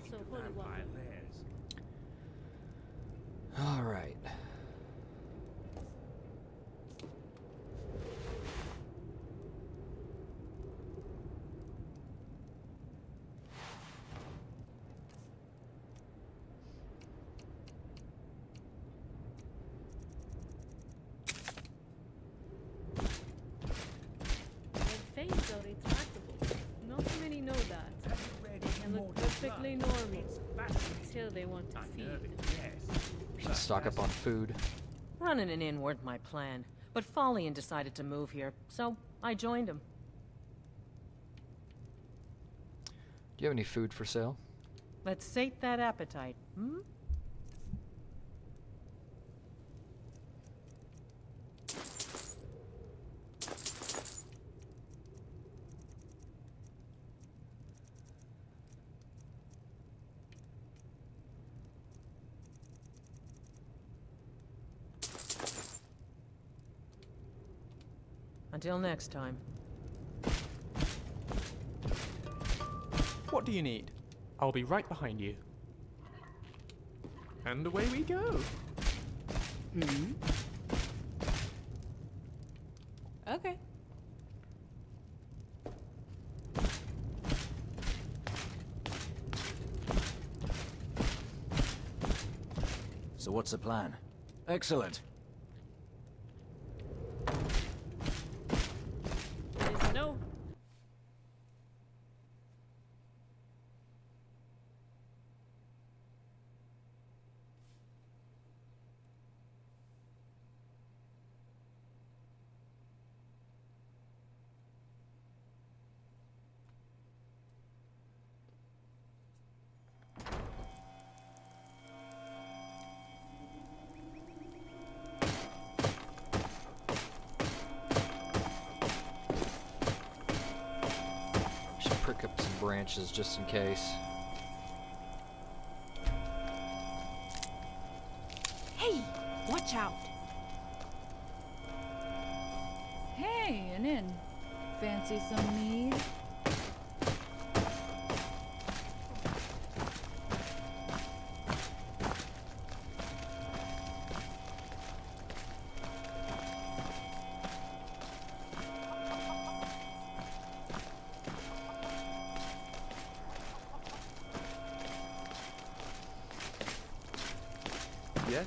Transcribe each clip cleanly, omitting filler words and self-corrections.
So holy water. All right. Their fangs are retractable. Not many know that. They look perfectly normal until they want to feed. Should stock up on food. Running an inn weren't my plan, but Falian decided to move here, so I joined him. Do you have any food for sale? Let's sate that appetite, hmm? Until next time. What do you need? I'll be right behind you. And away we go. Hmm? Okay. So what's the plan? Excellent. There's no. Should prick up some branches just in case. Hey, watch out. Hey, an inn. Fancy some mead? Yes?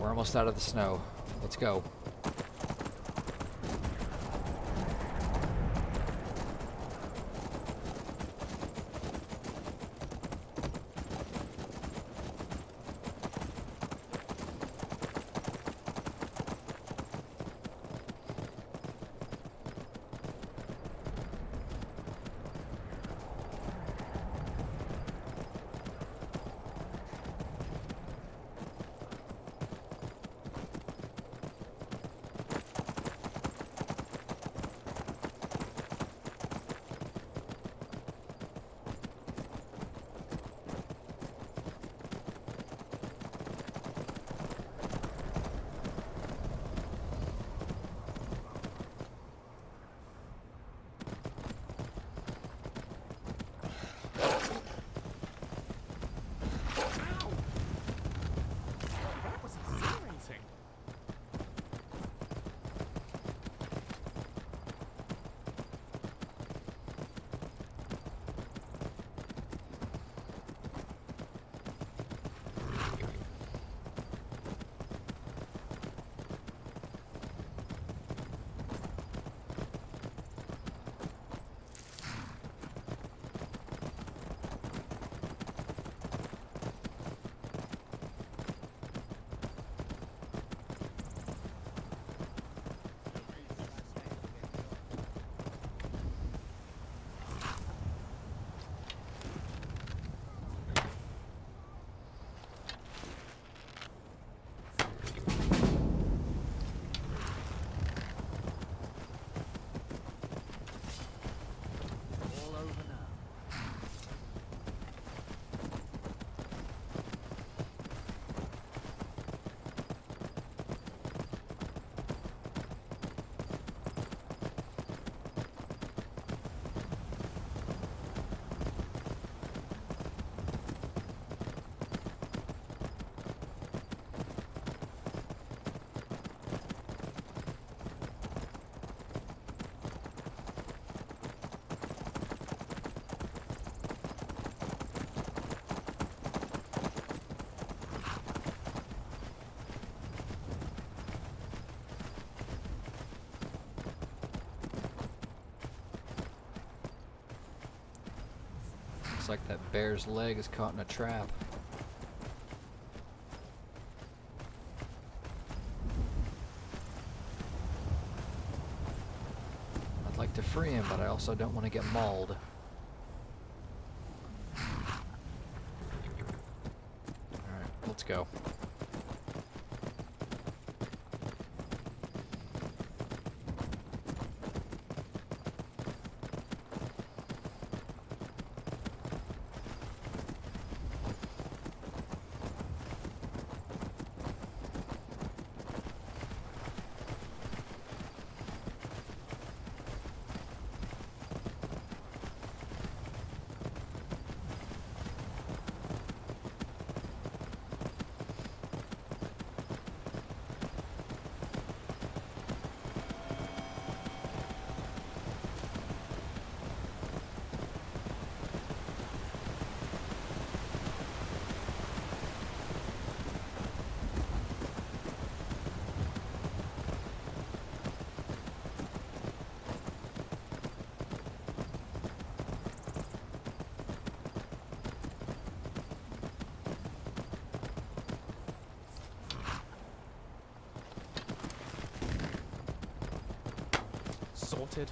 We're almost out of the snow. Let's go. Looks like that bear's leg is caught in a trap. I'd like to free him, but I also don't want to get mauled. Alright, let's go. Sorted.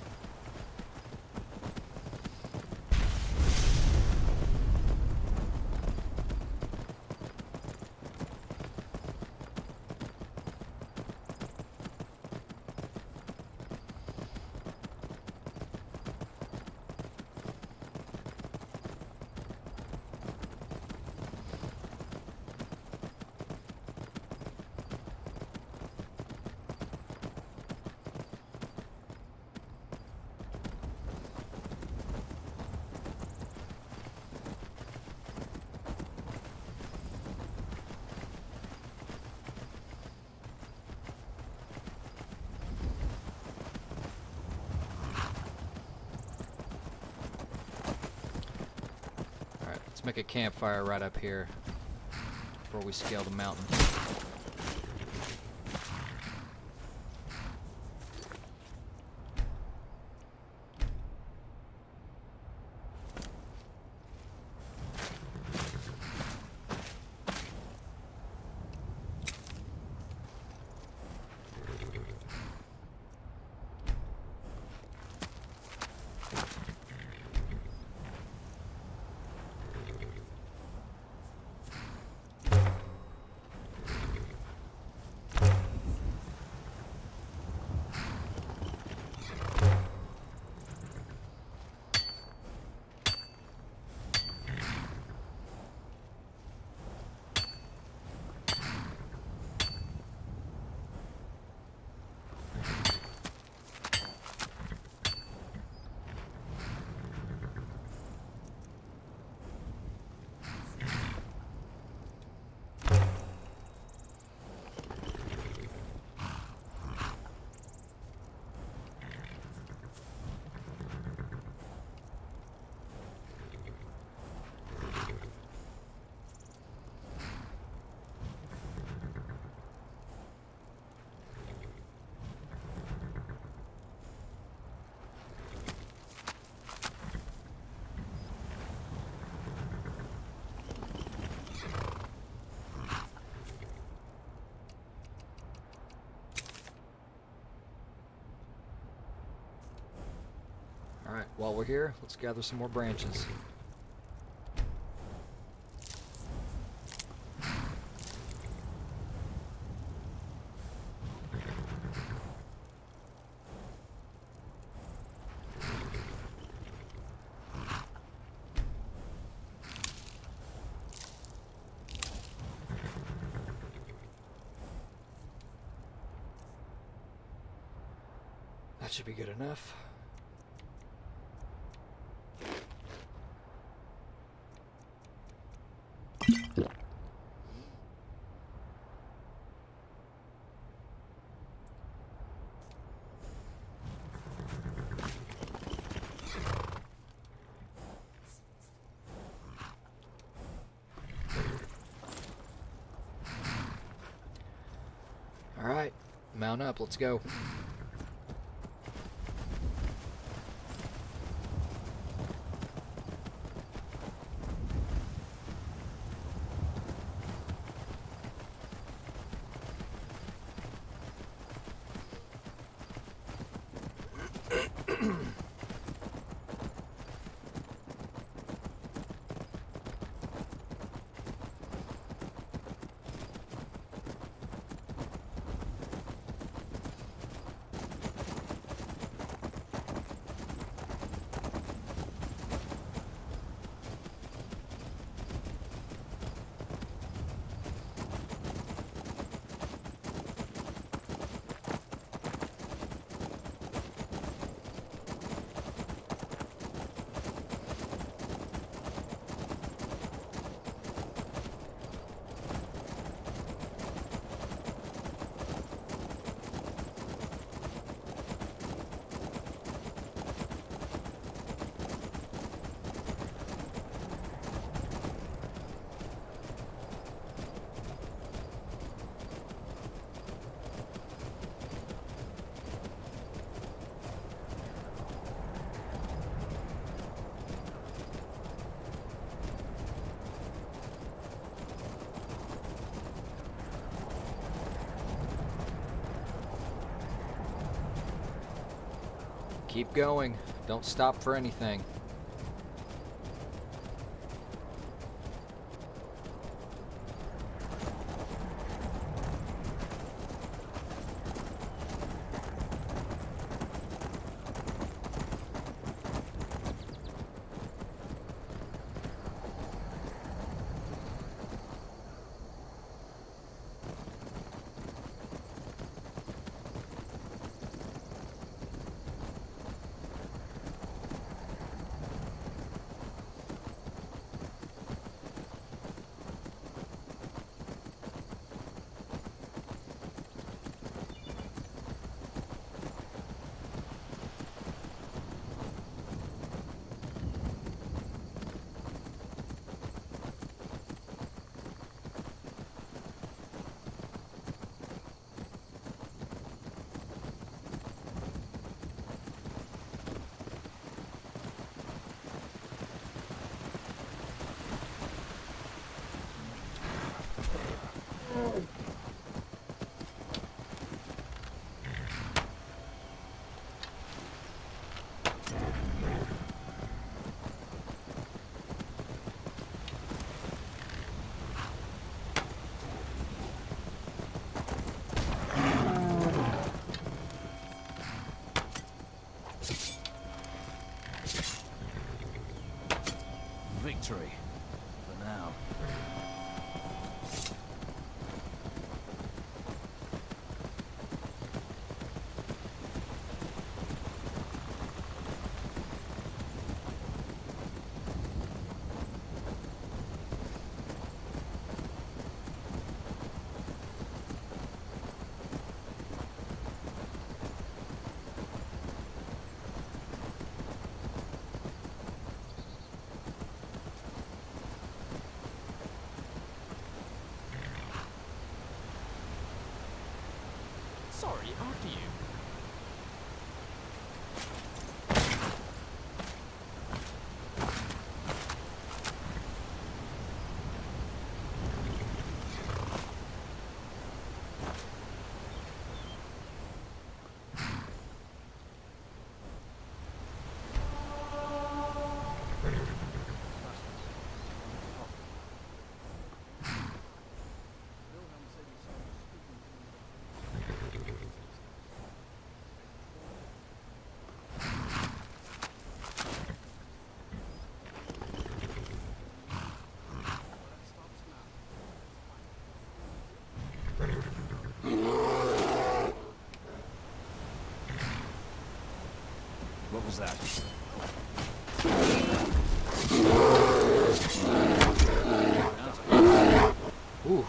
Let's make a campfire right up here before we scale the mountain. While we're here, let's gather some more branches. That should be good enough. All right, mount up, let's go. Keep going. Don't stop for anything. Victory. For now. Sorry, after you. was that? Ooh.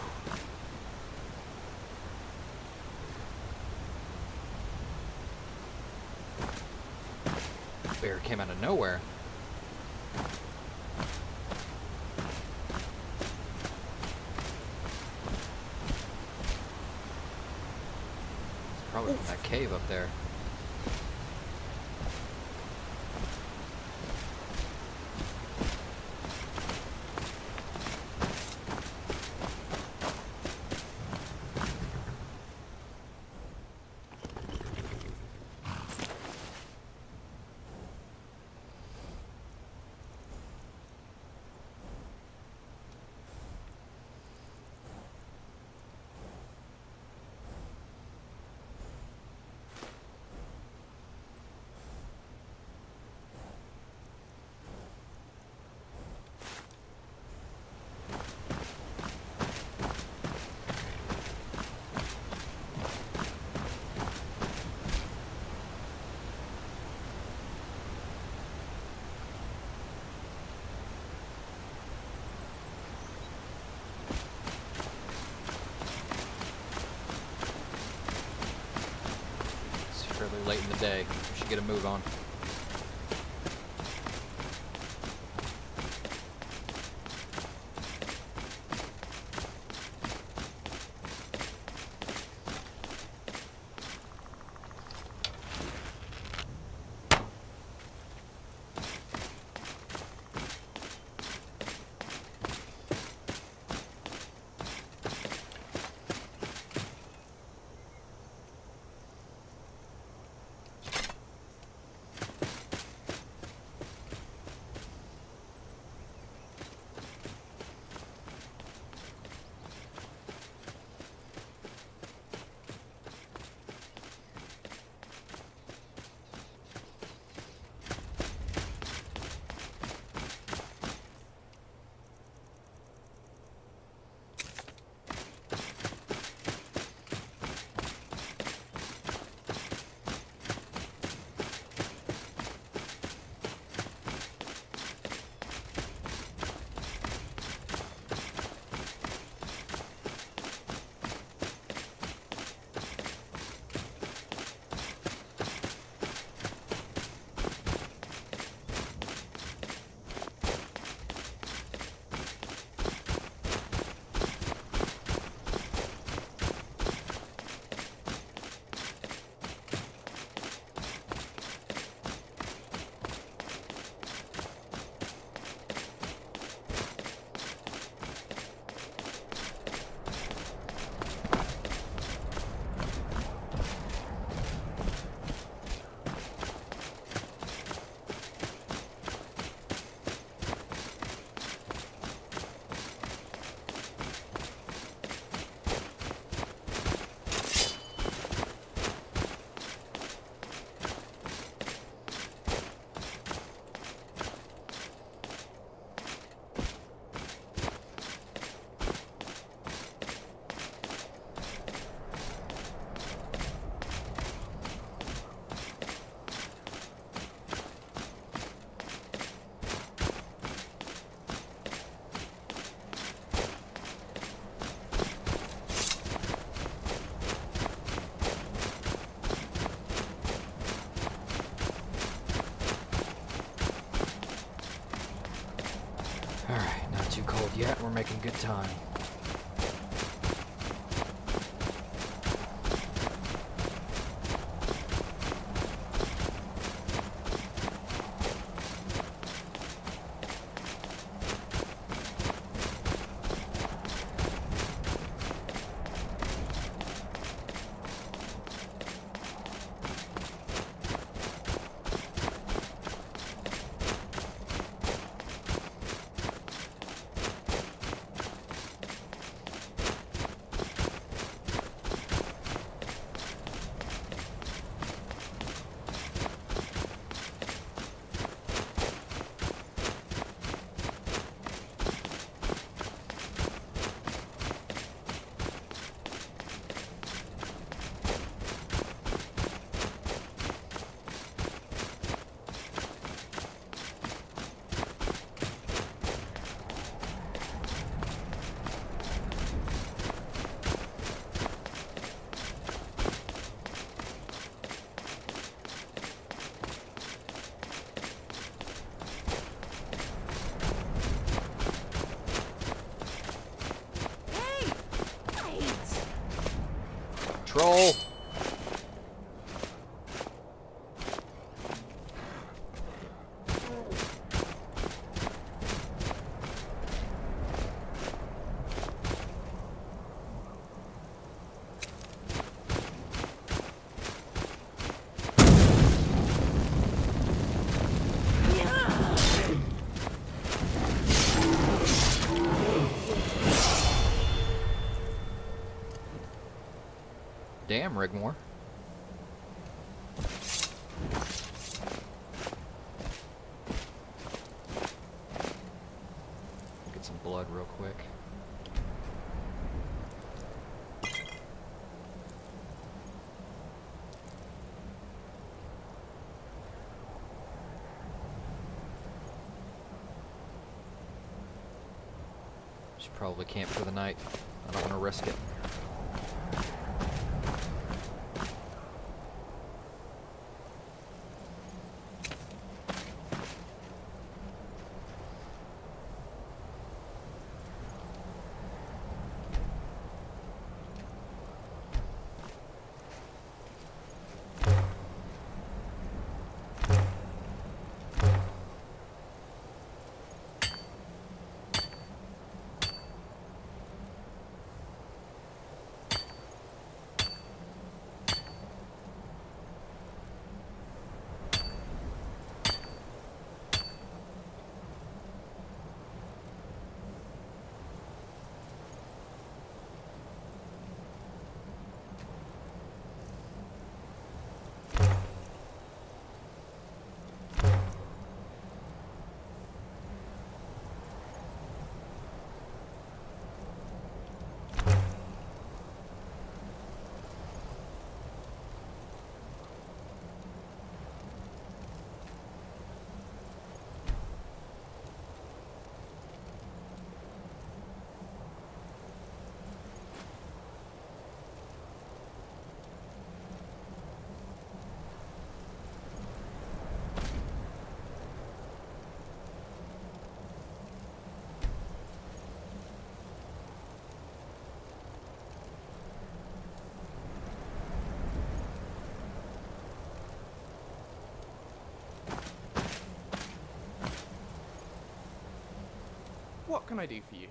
Bear came out of nowhere. It's probably from that cave up there. Fairly late in the day. We should get a move on. Alright, not too cold yet. We're making good time. Troll! Damn, Rigmore. Get some blood real quick. Should probably camp for the night. I don't want to risk it. What can I do for you?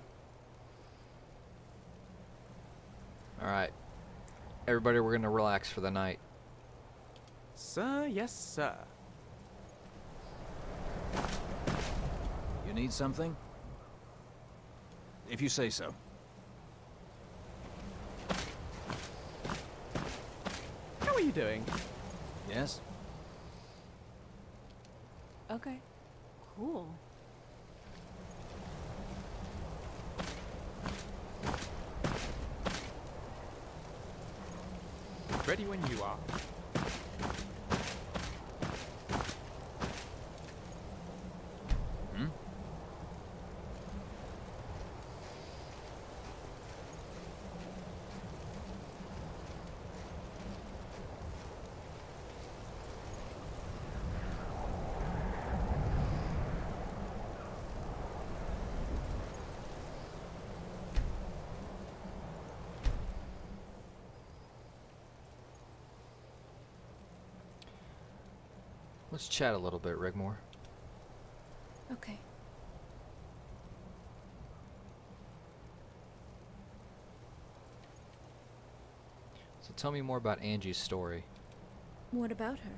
Alright. Everybody, we're gonna relax for the night. Sir, yes, sir. You need something? If you say so. How are you doing? Yes? Okay. Cool. Ready when you are. Hmm? Let's chat a little bit, Rigmore. Okay. So tell me more about Angie's story. What about her?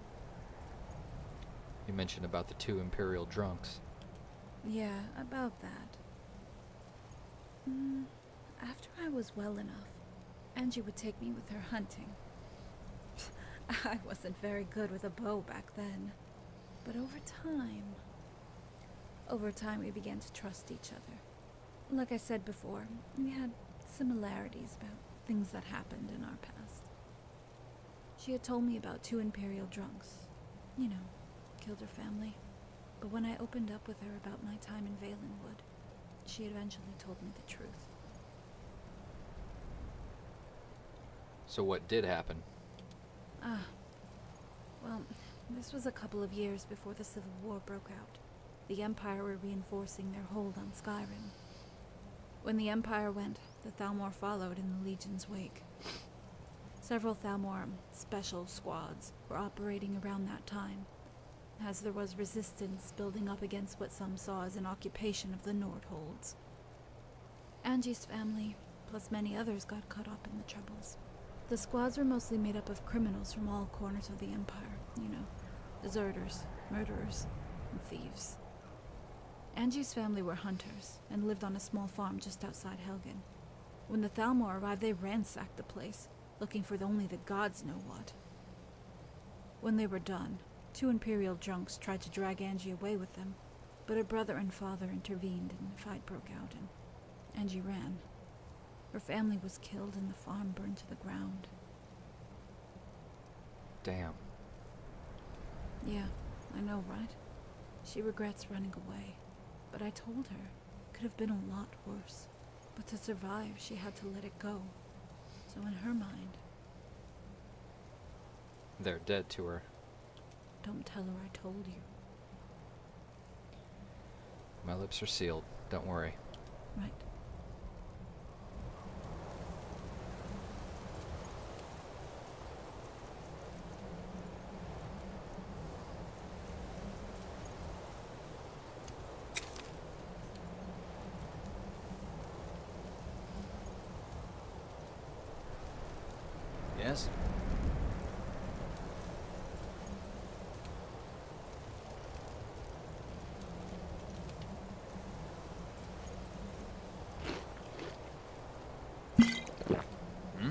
You mentioned about the 2 Imperial drunks. Yeah, about that. After I was well enough, Angie would take me with her hunting. I wasn't very good with a bow back then. But over time we began to trust each other. Like I said before, we had similarities about things that happened in our past. She had told me about 2 Imperial drunks. You know, killed her family. But when I opened up with her about my time in Valenwood, she eventually told me the truth. So what did happen? Well, this was a couple of years before the Civil War broke out. The Empire were reinforcing their hold on Skyrim. When the Empire went, the Thalmor followed in the Legion's wake. Several Thalmor special squads were operating around that time, as there was resistance building up against what some saw as an occupation of the Nordholds. Angie's family, plus many others, got caught up in the troubles. The squads were mostly made up of criminals from all corners of the Empire, you know, deserters, murderers, and thieves. Angie's family were hunters, and lived on a small farm just outside Helgen. When the Thalmor arrived, they ransacked the place, looking for only the gods know what. When they were done, 2 Imperial drunks tried to drag Angie away with them, but her brother and father intervened and a fight broke out, and Angie ran. Her family was killed and the farm burned to the ground. Damn. Yeah, I know, right? She regrets running away, but I told her it could have been a lot worse. But to survive, she had to let it go. So in her mind... They're dead to her. Don't tell her I told you. My lips are sealed. Don't worry. Right. Yes? Hmm?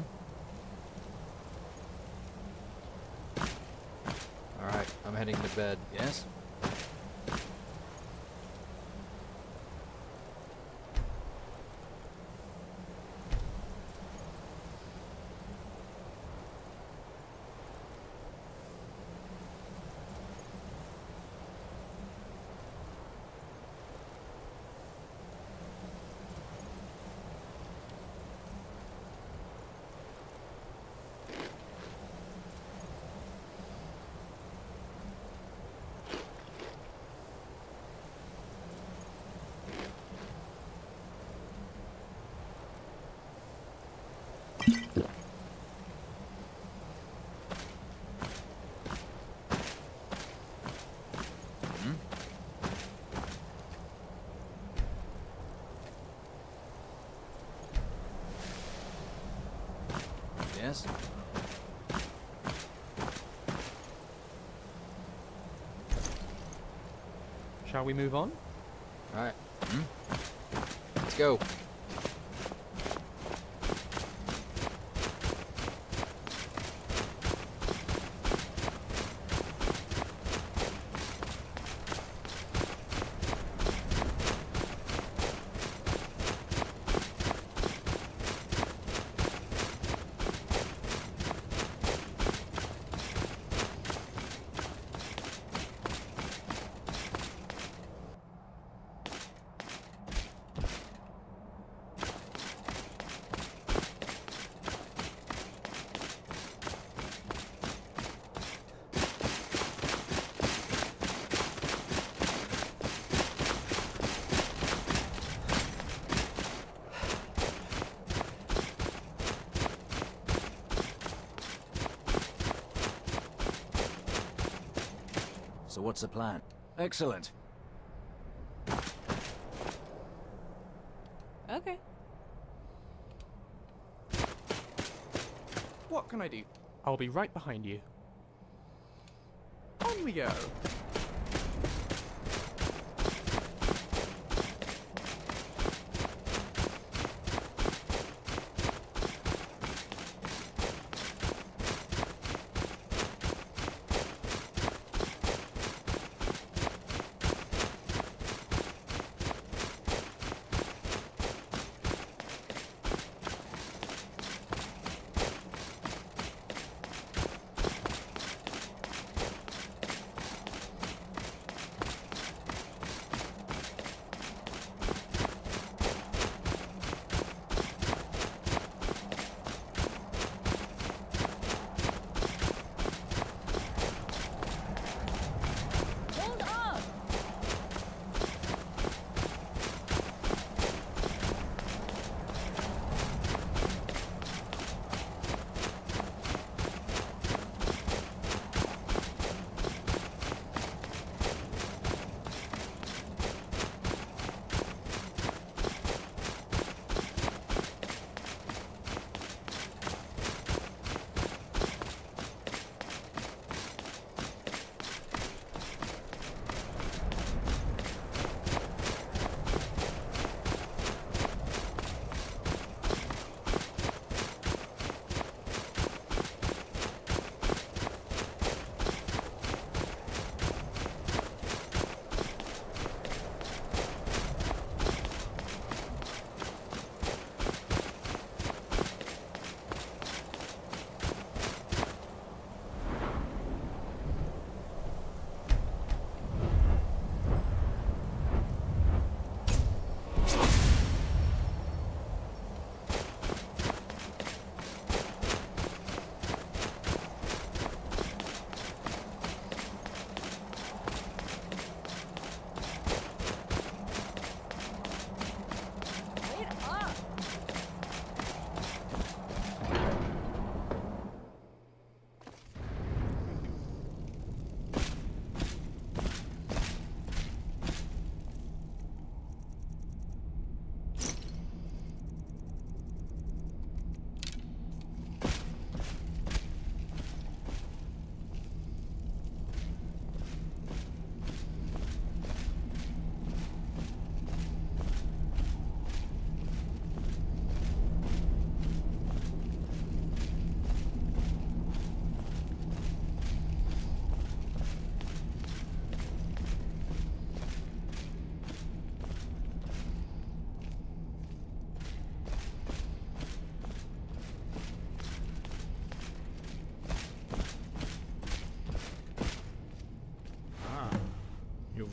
Alright, I'm heading to bed. Yes? Yes? Shall we move on? Alright. Let's go. So what's the plan? Excellent. Okay. What can I do? I'll be right behind you. On we go.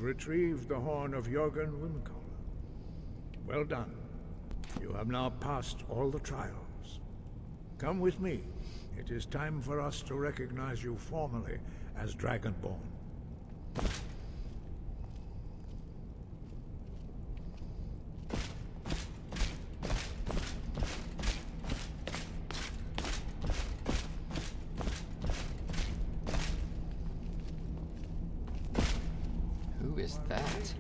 retrieved the Horn of Jurgen Windcaller. Well done. You have now passed all the trials. Come with me. It is time for us to recognize you formally as Dragonborn. Who is that?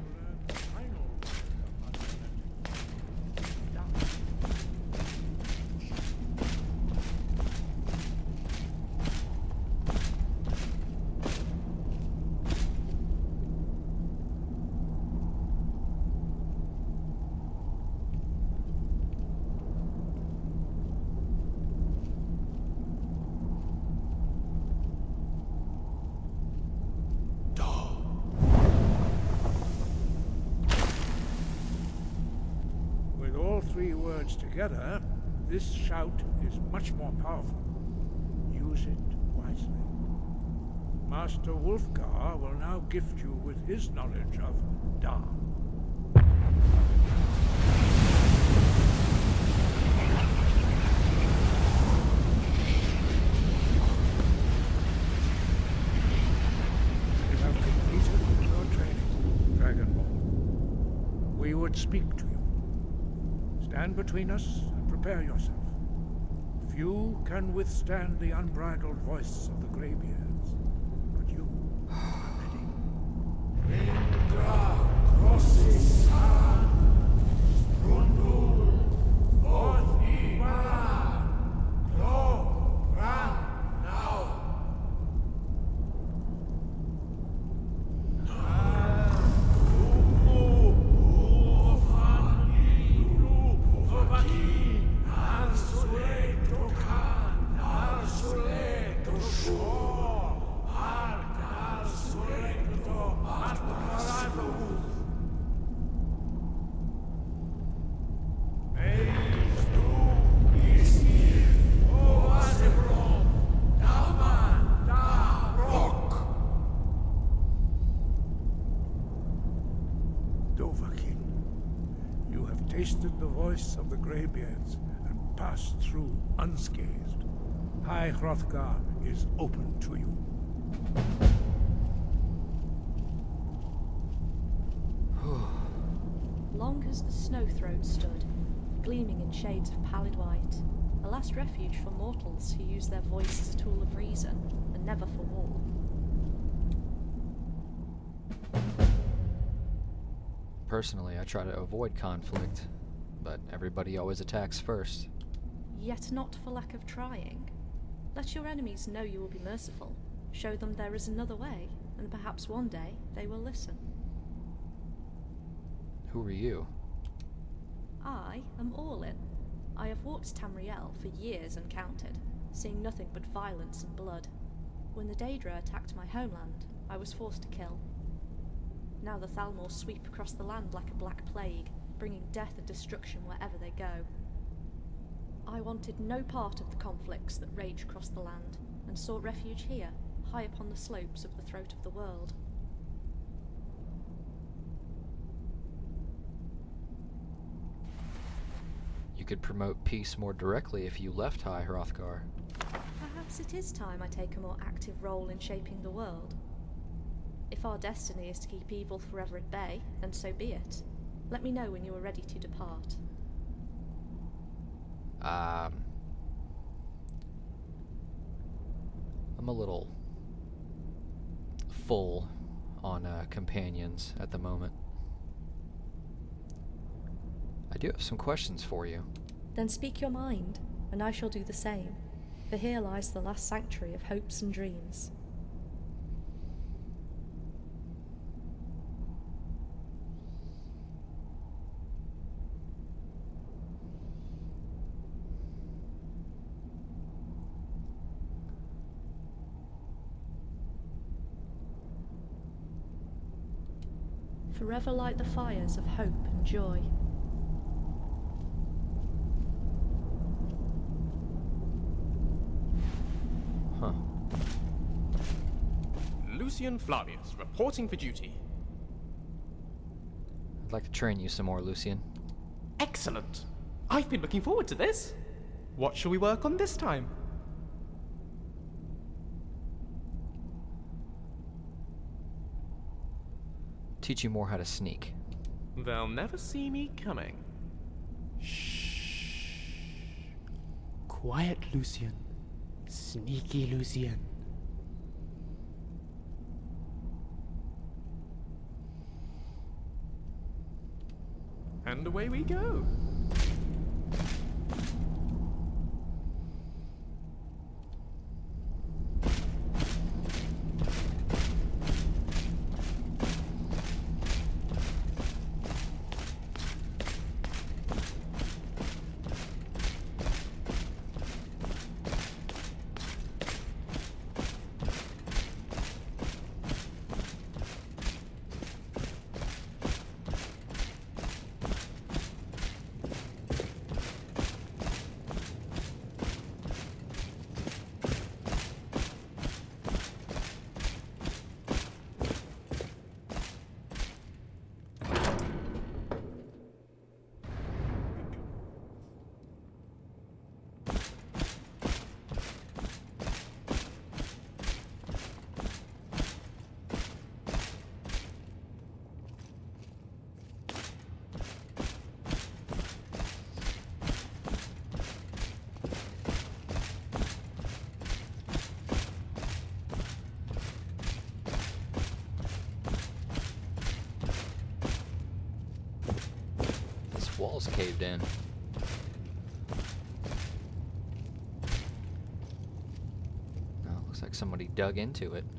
Three words together, this shout is much more powerful. Use it wisely. Master Hrothgar will now gift you with his knowledge of Da. You have completed your training, Dragonborn. We would speak to you. Stand between us and prepare yourself. Few can withstand the unbridled voice of the Greybeards, but you are ready. Indra Grossisan Rundul Odhima Lo Ran Now. You have tasted the voice of the Greybeards and passed through unscathed. High Hrothgar is open to you. Long has the Snowthroat stood, gleaming in shades of pallid white, a last refuge for mortals who use their voice as a tool of reason, and never for war. Personally, I try to avoid conflict, but everybody always attacks first. Yet not for lack of trying. Let your enemies know you will be merciful. Show them there is another way, and perhaps one day they will listen. Who are you? I am Orlin. I have walked Tamriel for years uncounted, seeing nothing but violence and blood. When the Daedra attacked my homeland, I was forced to kill. Now the Thalmor sweep across the land like a black plague, bringing death and destruction wherever they go. I wanted no part of the conflicts that rage across the land, and sought refuge here, high upon the slopes of the throat of the world. You could promote peace more directly if you left High Hrothgar. Perhaps it is time I take a more active role in shaping the world. If our destiny is to keep evil forever at bay, then so be it. Let me know when you are ready to depart. I'm a little full on companions at the moment. I do have some questions for you. Then speak your mind, and I shall do the same, for here lies the last sanctuary of hopes and dreams. Forever light the fires of hope and joy. Huh. Lucian Flavius, reporting for duty. like to train you some more, Lucian. Excellent. I've been looking forward to this. What shall we work on this time? Teach you more how to sneak. They'll never see me coming. Shh. Quiet, Lucian. Sneaky Lucian. And away we go. Wall's caved in. Oh, looks like somebody dug into it.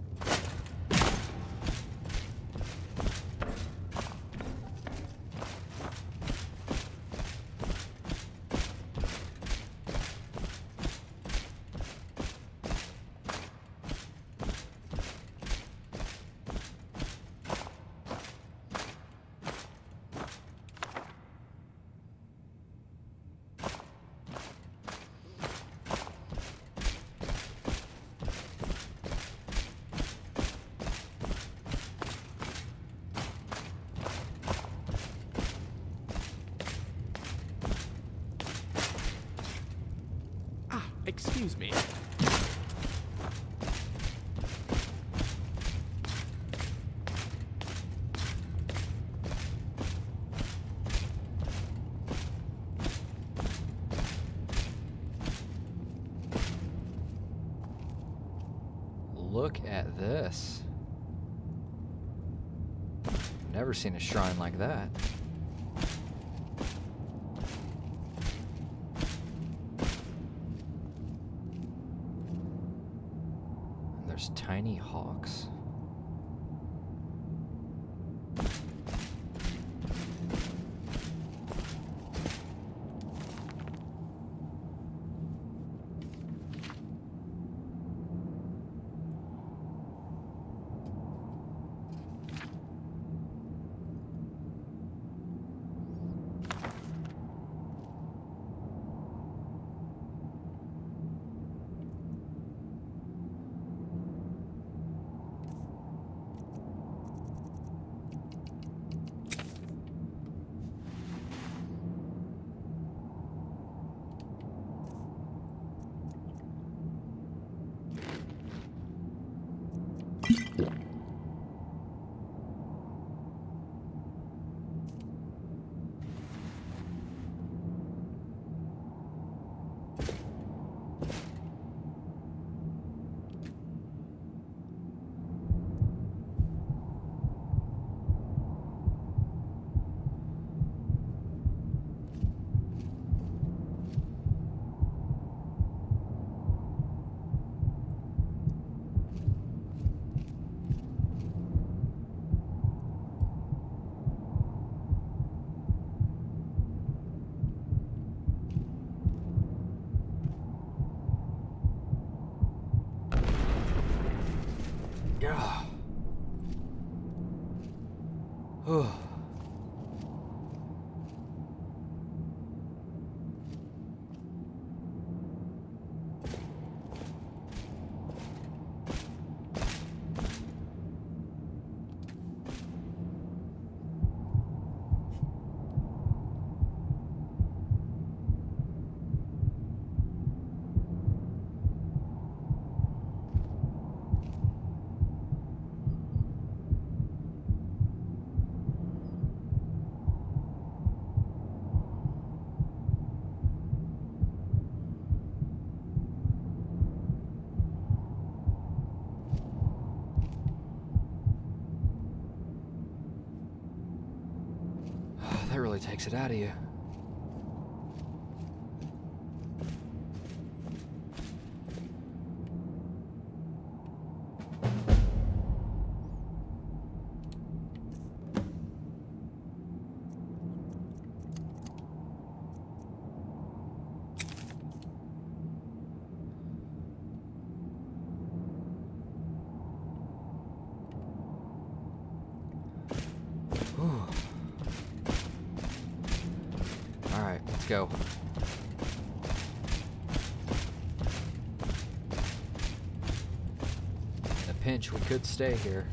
Excuse me. Look at this. Never seen a shrine like that. There's tiny hawks. Yeah. Oh. takes it out of you. Alright, let's go. In a pinch, we could stay here.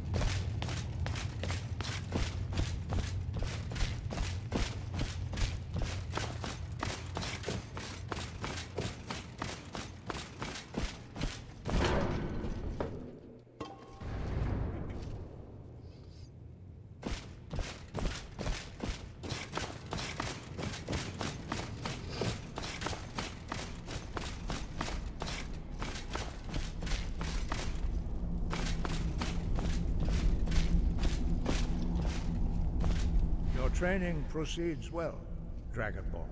Training proceeds well, Dragonborn.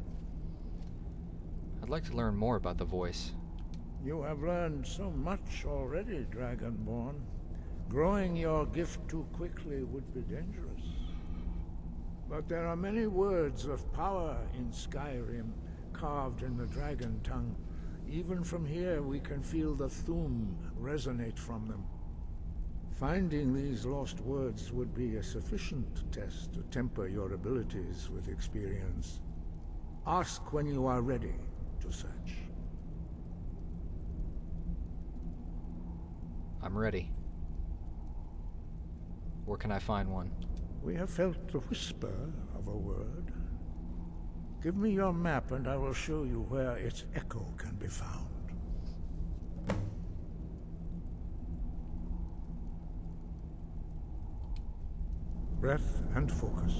I'd like to learn more about the voice. You have learned so much already, Dragonborn. Growing your gift too quickly would be dangerous. But there are many words of power in Skyrim, carved in the dragon tongue. Even from here, we can feel the Thu'um resonate from them. Finding these lost words would be a sufficient test to temper your abilities with experience. Ask when you are ready to search. I'm ready. Where can I find one? We have felt the whisper of a word. Give me your map and I will show you where its echo can be found. Breath and focus.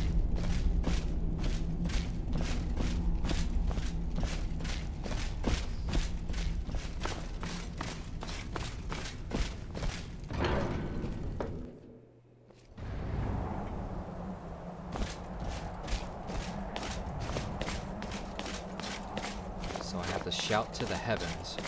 So I have to shout to the heavens.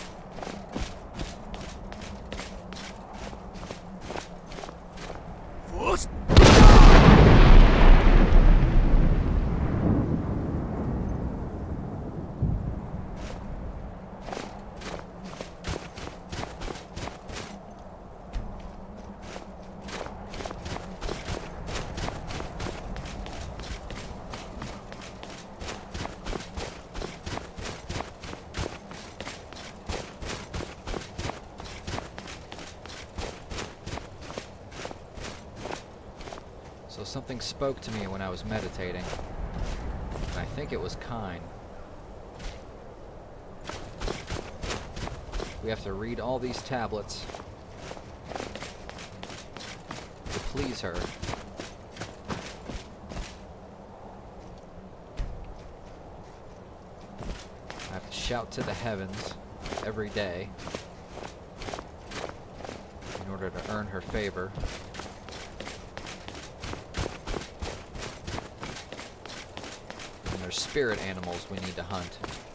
So something spoke to me when I was meditating, and I think it was kind. We have to read all these tablets to please her. I have to shout to the heavens every day in order to earn her favor. Spirit animals we need to hunt.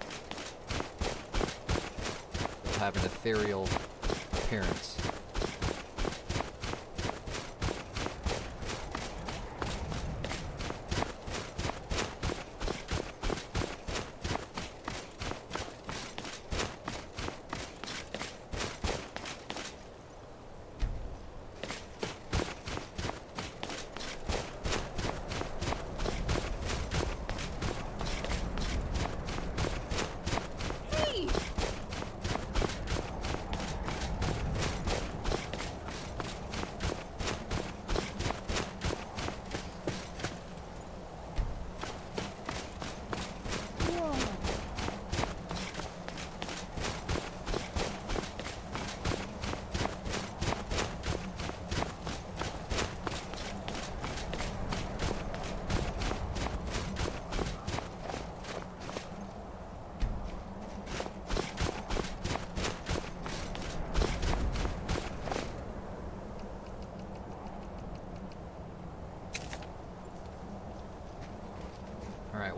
They'll have an ethereal appearance.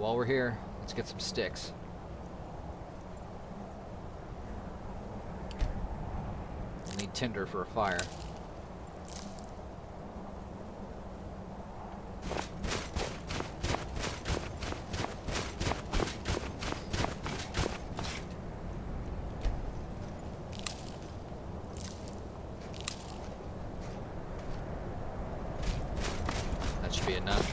while we're here, let's get some sticks. We'll need tinder for a fire. That should be enough.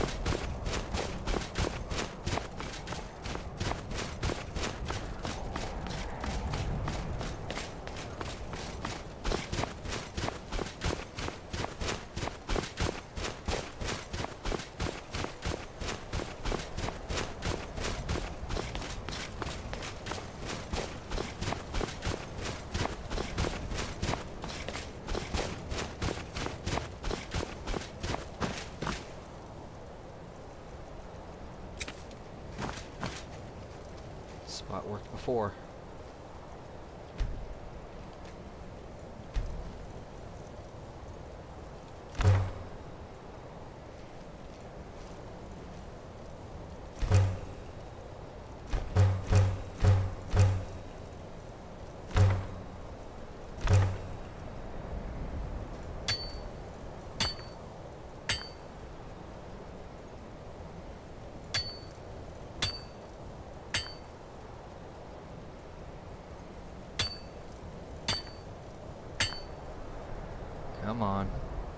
Spot worked before. Come on.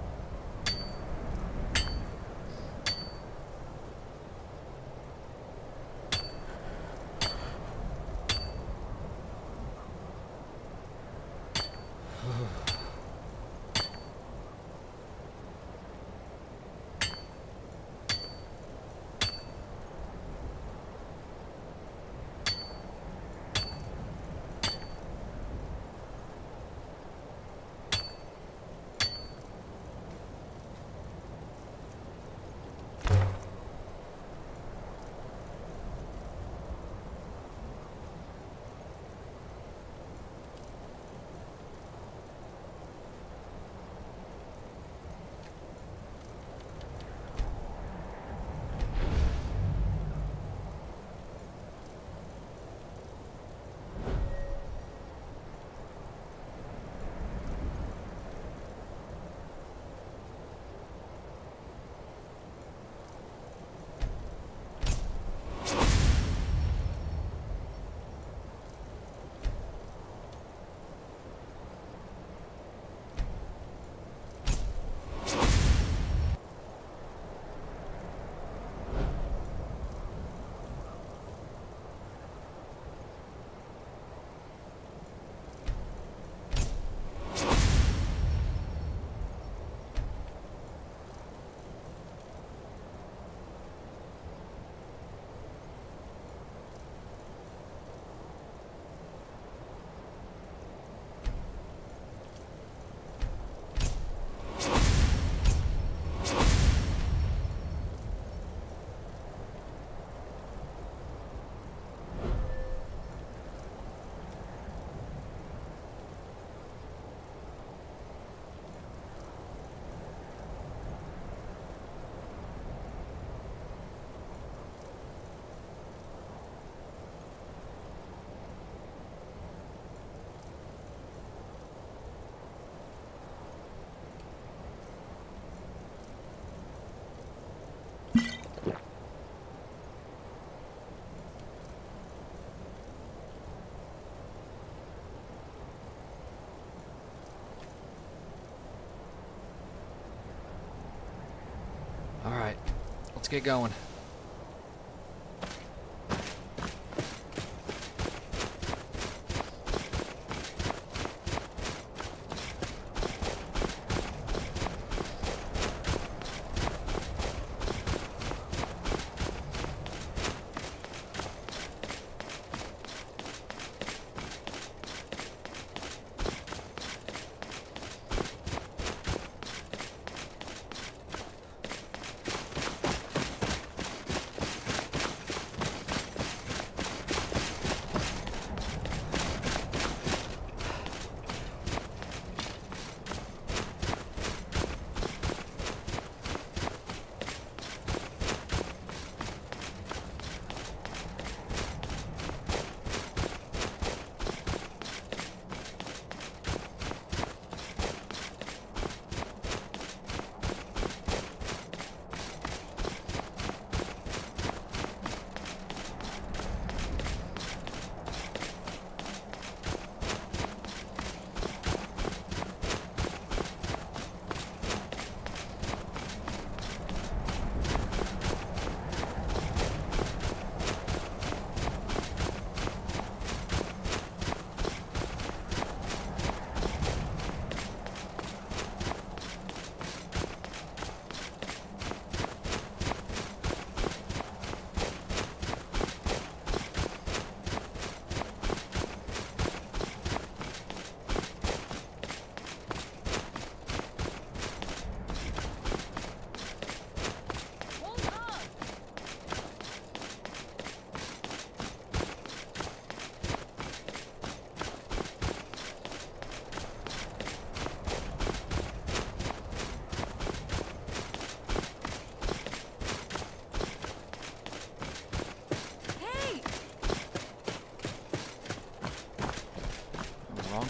All right, let's get going.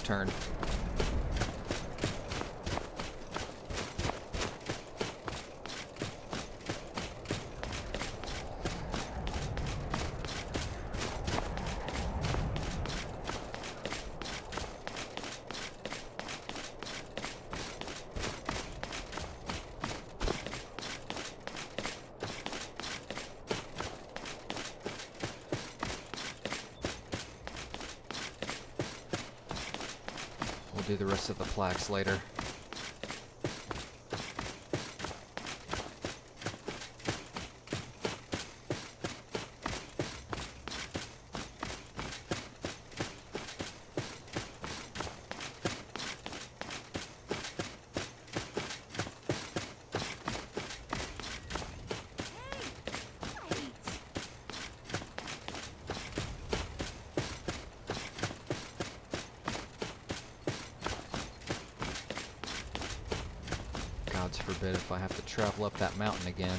turn. We'll do the rest of the plaques later. Gods forbid if I have to travel up that mountain again.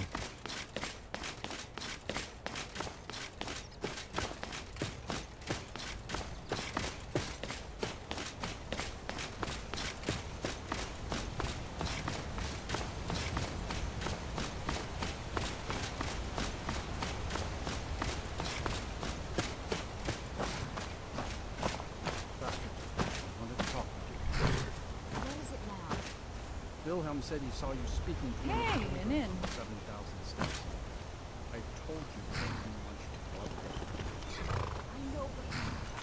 Wilhelm said he saw you speaking to Hey, an inn. 7,000 steps. I told you there wasn't much to love. I know, but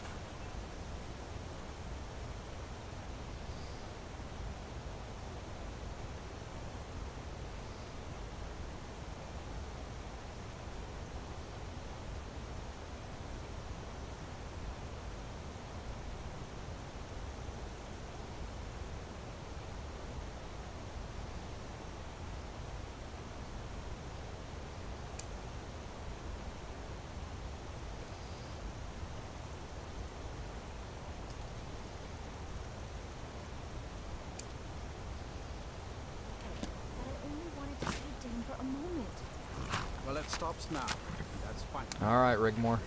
for a moment. Well, it stops now. That's fine. Alright, Rigmore.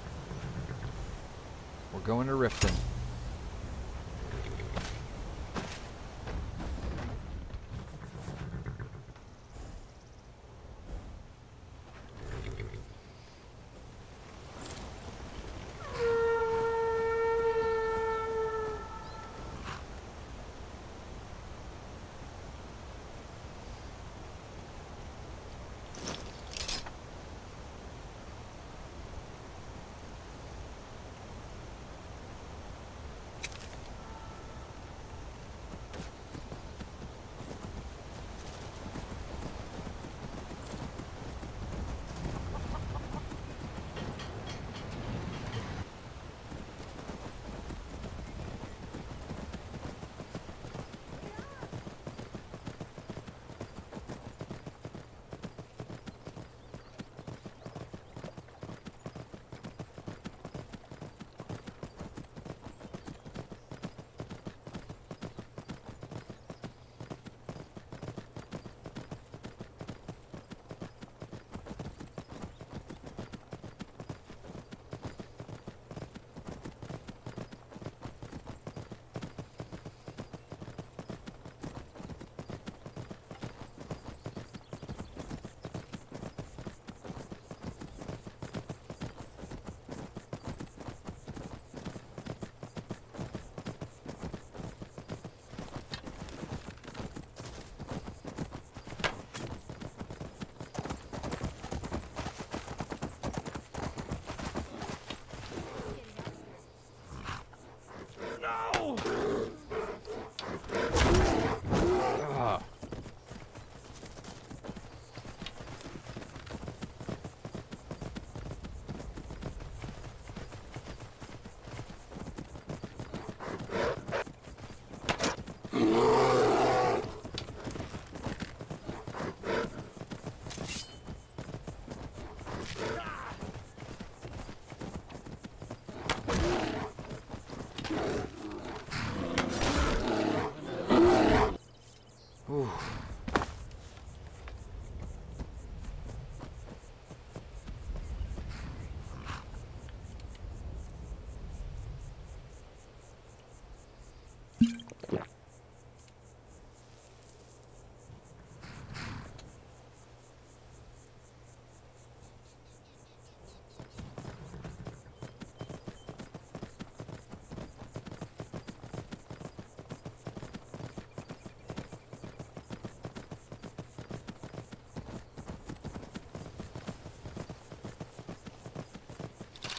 We're going to Riften.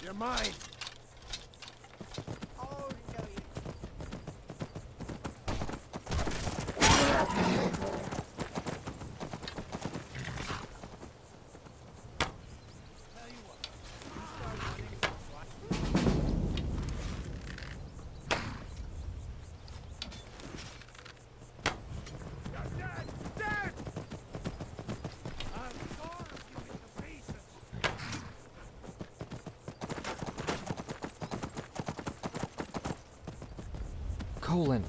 You're mine. Colin.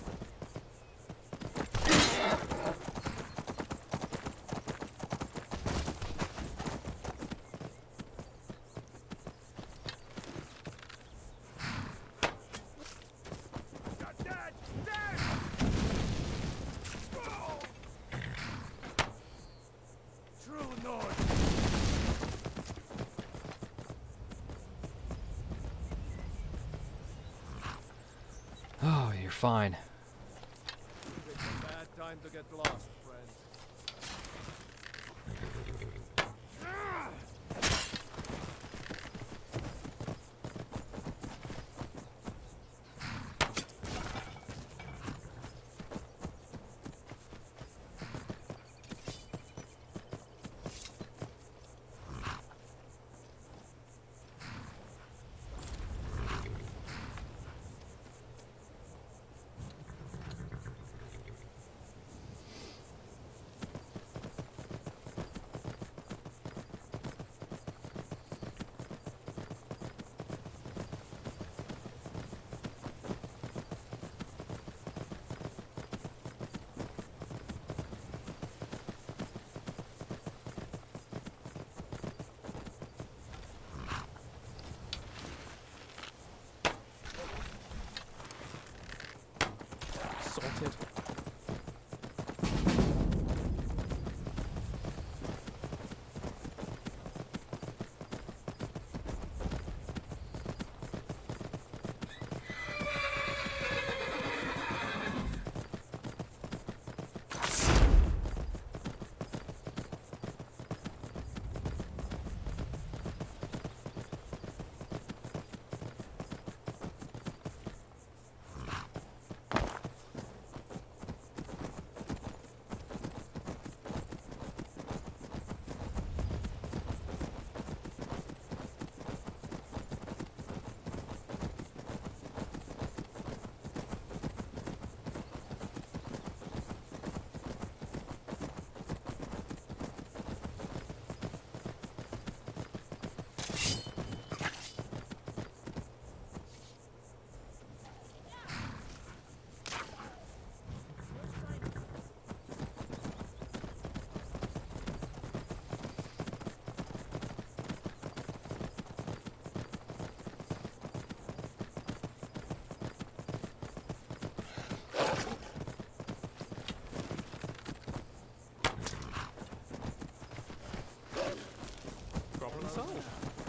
Oh, you're fine. It's a bad time to get lost, friend. Sorted. Problem solved.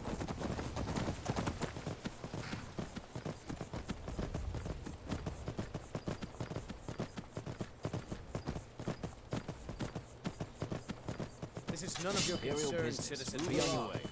This is none of your concern, citizen. Be on your way.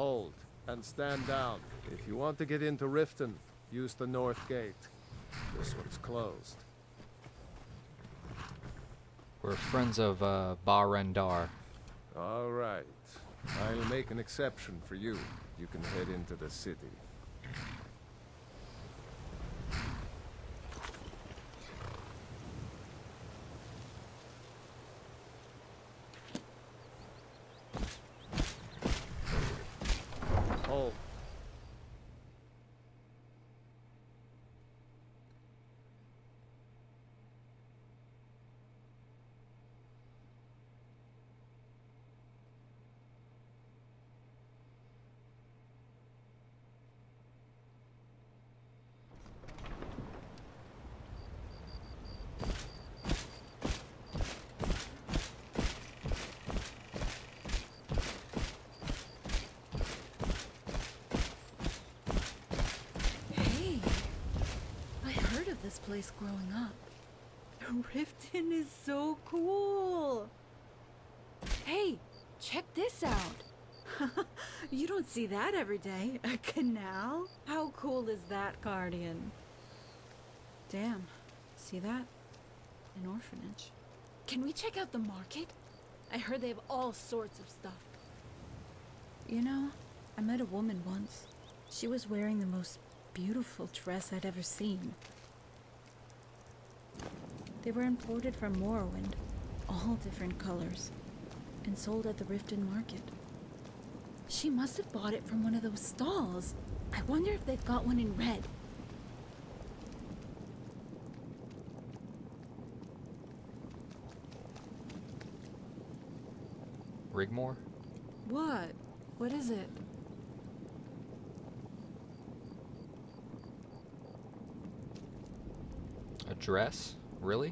Hold, and stand down. If you want to get into Riften, use the north gate. This one's closed. We're friends of Barrendar. All right. I'll make an exception for you. You can head into the city. Hold. Hey, I heard of this place growing up. Riften is so cool. Hey, check this out. You don't see that every day. A canal? How cool is that, Guardian? Damn, see that? An orphanage. Can we check out the market? I heard they have all sorts of stuff. You know, I met a woman once. She was wearing the most beautiful dress I'd ever seen. They were imported from Morrowind, all different colors, and sold at the Riften market. She must have bought it from one of those stalls. I wonder if they've got one in red. Rigmore? What? What is it? A dress? Really?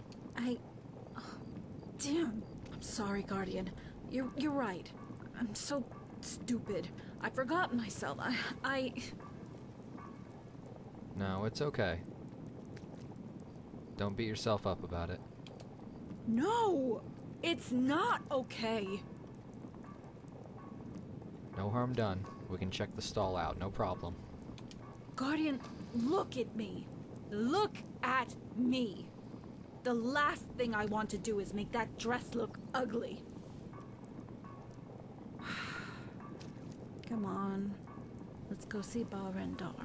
Damn. I'm sorry, Guardian. You're right. I'm so stupid. I forgot myself. No, it's okay. Don't beat yourself up about it. No! It's not okay. No harm done. We can check the stall out, no problem. Guardian, look at me. Look at me. The last thing I want to do is make that dress look ugly. Come on. Let's go see Barrendar.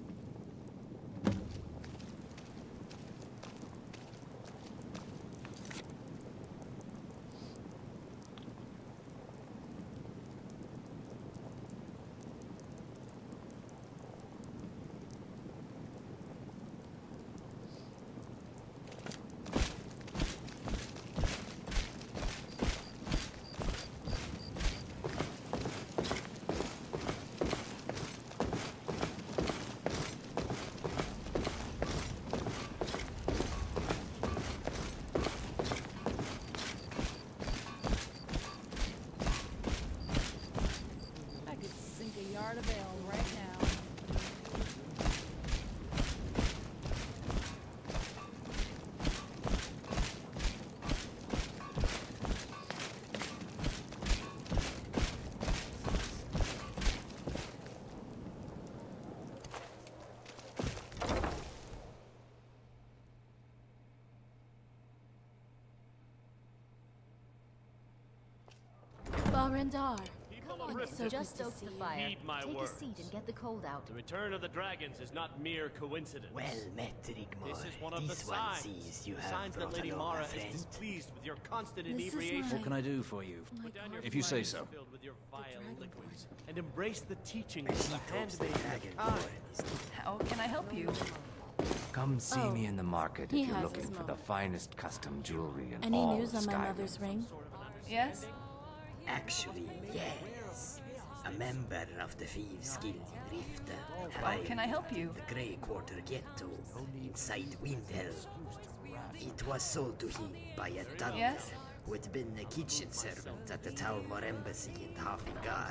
Barrendar. People of Come on, Riften, so just stoke the fire. heed my Take words. a seat and get the cold out. The return of the dragons is not mere coincidence. Well met, Rigmore. This is one of the This one signs. sees you The have signs that brought Lady along Mara a is friend. displeased with your constant This is inebriation. What can I do for you? Put down your If you say flasks so. filled with your vile liquids and embrace the teachings She of the hopes the handmaiden of Khan. dragonborn is How can I help you? Come see Oh, me in the market he if you're has looking his for the moment. finest custom jewelry in Any all news on my Skyrim. mother's ring? Yes? actually, yes. A member of the Thieves Guild in Riften. How can I help you? The Grey Quarter Ghetto inside Windhelm. It was sold to him by a Dunmer Yes? who had been a kitchen servant at the Talmor Embassy in Hrothgar.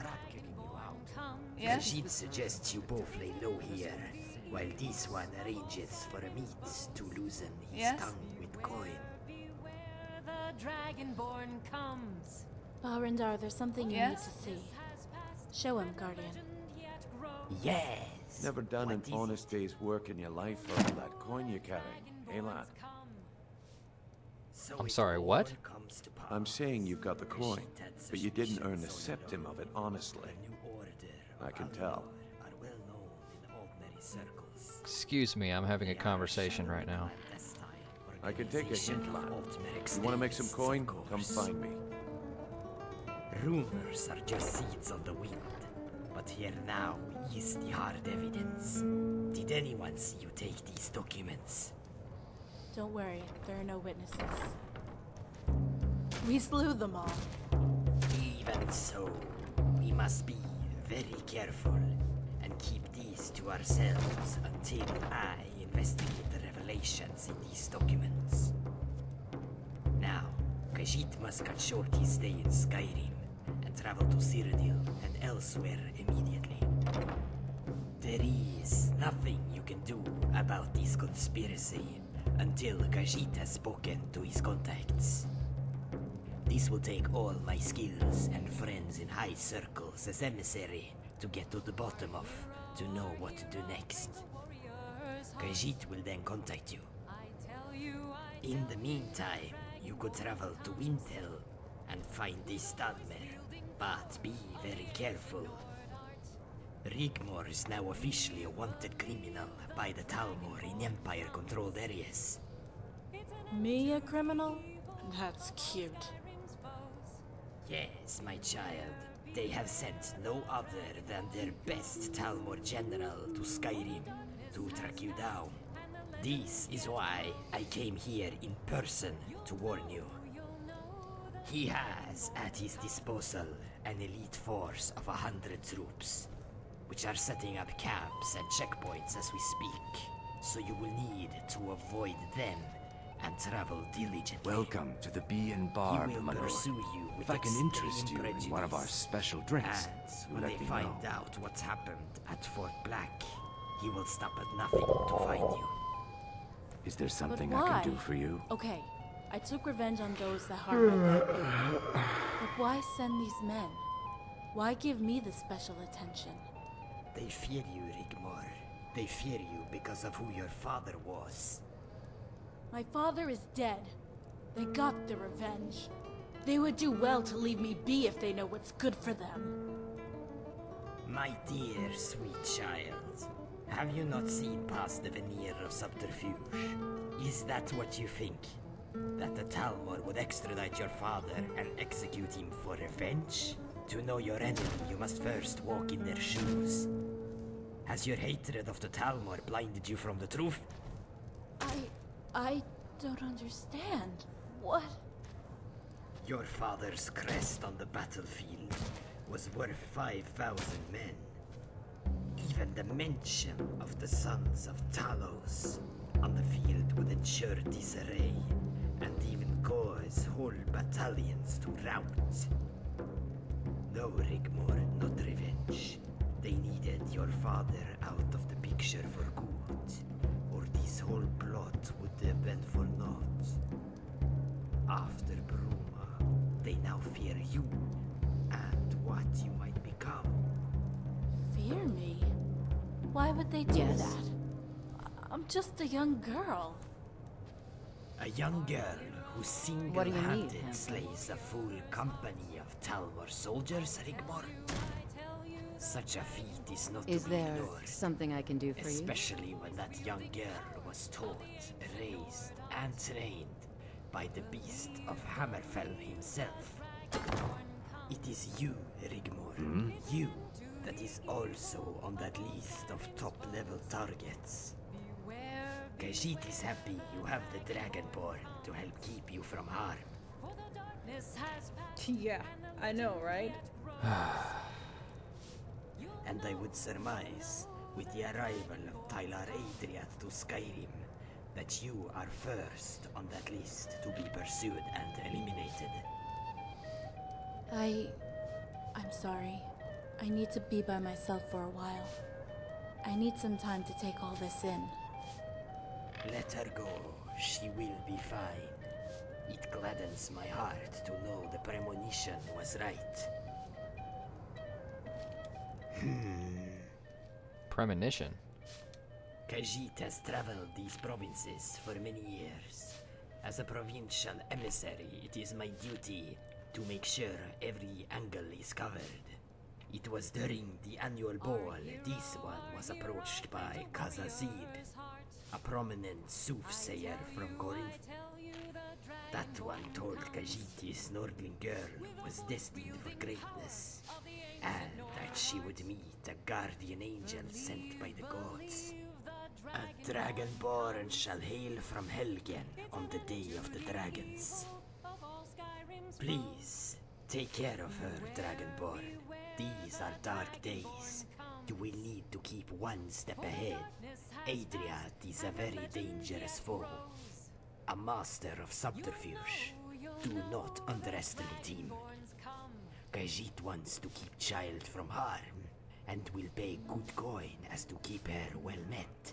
Yes? She'd suggest you both lay low here, while this one arranges for a meet to loosen his Yes? tongue with coin. Beware the dragonborn comes. Barrendar, there's something you Yes? need to see. Show him, Guardian. Yes. Never done an honest day's work in your life for all that coin you're carrying, eh, lad? I'm sorry, what? I'm saying you've got the coin, but you didn't earn a septim of it honestly. I can tell. Excuse me, I'm having a conversation right now. I can take a hint, lad. You want to make some coin? Come find me. Rumors are just seeds on the wind, but here now is the hard evidence. Did anyone see you take these documents? Don't worry, there are no witnesses. We slew them all. Even so, we must be very careful and keep these to ourselves until I investigate the revelations in these documents. Now, Khajiit must cut short his stay in Skyrim and travel to Cyrodiil and elsewhere immediately. There is nothing you can do about this conspiracy until Khajiit has spoken to his contacts. This will take all my skills and friends in high circles as emissary to get to the bottom of, to know what to do next. Khajiit will then contact you. In the meantime, you could travel to Windhelm and find this Stadmer, but be very careful. Rigmor is now officially a wanted criminal by the Talmor in Empire-controlled areas. Me a criminal? That's cute. Yes, my child. They have sent no other than their best Talmor general to Skyrim to track you down. This is why I came here in person to warn you. He has at his disposal an elite force of 100 troops, which are setting up camps and checkpoints as we speak, so you will need to avoid them and travel diligently. Welcome to the Bee and Barb, my lord. Pursue you with If I can interest you extreme in one of our prejudice. special drinks, And you when let they me find know. out what's happened at Fort Black, he will stop at nothing to find you. Is there something But I why? can do for you? Okay, I took revenge on those that harmed my family. But why send these men? Why give me the special attention? They fear you, Rigmor. They fear you because of who your father was. My father is dead. They got their revenge. They would do well to leave me be if they know what's good for them. My dear, sweet child, have you not seen past the veneer of subterfuge? Is that what you think? That the Talmor would extradite your father and execute him for revenge? To know your enemy, you must first walk in their shoes. Has your hatred of the Talmor blinded you from the truth? I don't understand. What? Your father's crest on the battlefield was worth 5,000 men. Even the mention of the sons of Talos on the field would ensure disarray, and even cause whole battalions to rout. No, Rigmor, not revenge. They needed your father out of the picture for good, or this whole plot would have been for naught. After Bruma, they now fear you, and what you might become. Fear me? Why would they do Yes. that? I'm just a young girl. A young girl who What do you need, single-handed slays a full company of Talmor soldiers, Rigmor. Such a feat is not Is to be there ignored. something I can do for you? Especially when that young girl was taught, raised, and trained by the beast of Hammerfell himself. It is you, Rigmor. You that is also on that list of top-level targets. Khajiit is happy you have the Dragonborn to help keep you from harm. Yeah, I know, right? And I would surmise, with the arrival of Tylar Adriat to Skyrim, that you are first on that list to be pursued and eliminated. I'm sorry. I need to be by myself for a while. I need some time to take all this in. Let her go. She will be fine. It gladdens my heart to know the premonition was right. Premonition. Khajiit has traveled these provinces for many years. As a provincial emissary, it is my duty to make sure every angle is covered. It was during the annual ball this one was approached by Khazazid, a prominent soothsayer from Corinth. That one told Khajiit's Nordling girl was destined for greatness, and that she would meet a guardian angel sent by the gods. A dragonborn shall hail from Helgen on the day of the dragons. Please, take care of her, dragonborn. These are dark days. You will need to keep one step ahead. Adriat is a very dangerous foe. A master of subterfuge. Do not underestimate him. Khajiit wants to keep child from harm, and will pay good coin as to keep her well met.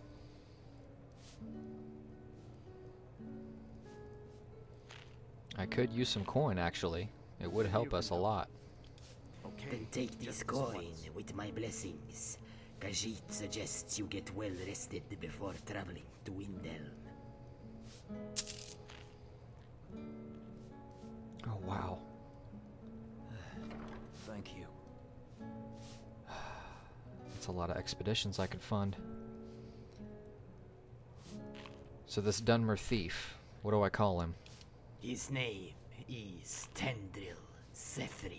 I could use some coin, actually. It would help us a lot. Then take this coin with my blessings. Khajiit suggests you get well rested before traveling to Windhelm. Oh, wow. Thank you. That's a lot of expeditions I could fund. So this Dunmer thief, what do I call him? His name is Tendril Zephyri.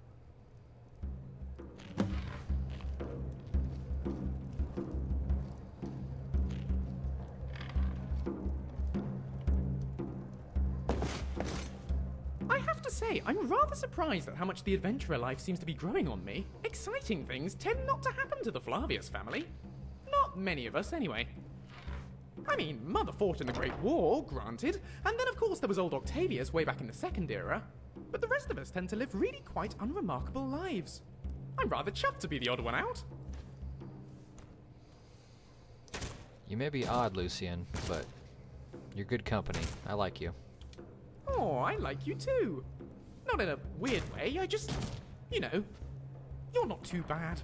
I have to say, I'm rather surprised at how much the adventurer life seems to be growing on me. Exciting things tend not to happen to the Flavius family. Not many of us, anyway. I mean, Mother fought in the Great War, granted, and then of course there was old Octavius way back in the Second Era, but the rest of us tend to live really quite unremarkable lives. I'm rather chuffed to be the odd one out. You may be odd, Lucian, but you're good company. I like you. Oh, I like you too. Not in a weird way, I just, you know, you're not too bad.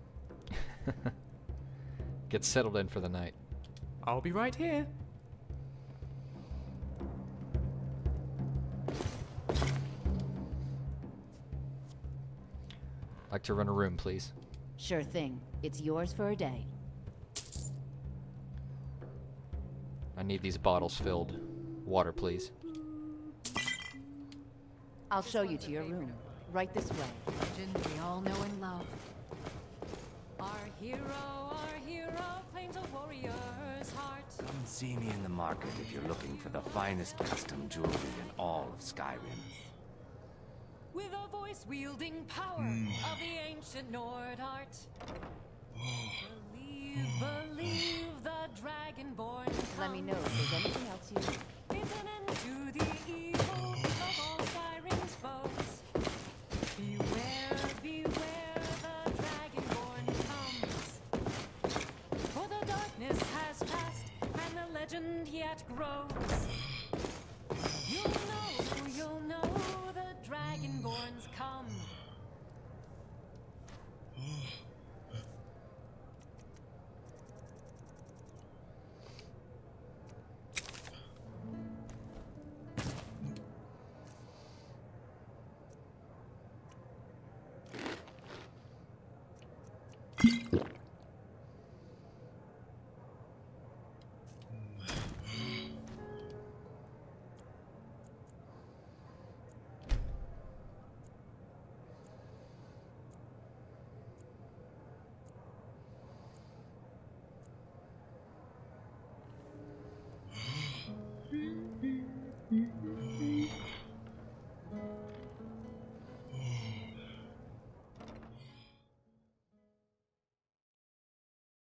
Get settled in for the night. I'll be right here. Like to run a room, please. Sure thing. It's yours for a day. I need these bottles filled. Water, please. I'll show you to your room. Right this way. Legend we all know and love. Our hero claims a warrior's heart. Come see me in the market if you're looking for the finest custom jewelry in all of Skyrim. With a voice-wielding power of the ancient Nord art. Believe the Dragonborn comes. Let me know if there's anything else you need. It's an end to the evil of all Skyrim's foes. Beware, the Dragonborn comes. For the darkness has passed, and the legend yet grows. You'll know the Dragonborns come.